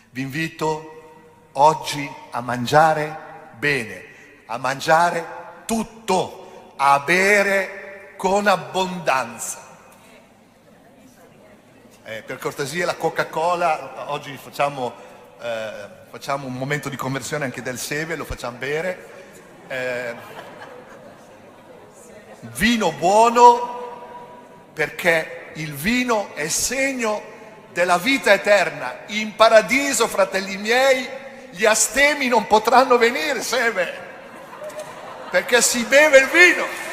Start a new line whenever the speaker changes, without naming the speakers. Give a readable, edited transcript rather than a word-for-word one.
Vi invito oggi a mangiare bene, a mangiare tutto, a bere con abbondanza. Per cortesia la Coca-Cola, oggi facciamo un momento di conversione anche del seme, lo facciamo bere. Vino buono, perché il vino è segno della vita eterna. In paradiso, fratelli miei, gli astemi non potranno venire, seme, perché si beve il vino.